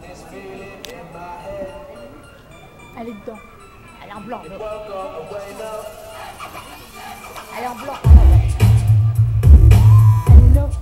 Elle est dedans. Elle est en blanc. Mais... Elle est en blanc. Elle est là.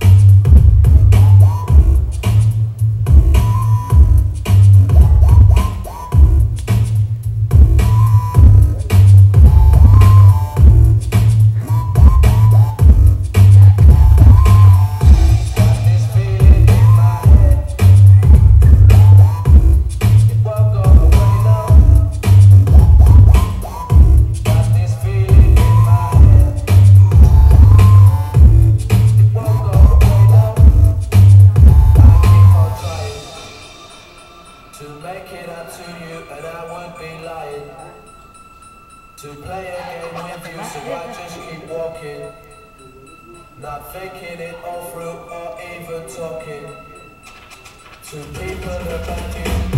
To make it up to you, and I would be lying. To play a game with you, so I just keep walking. Not thinking it all through or even talking. To people about you.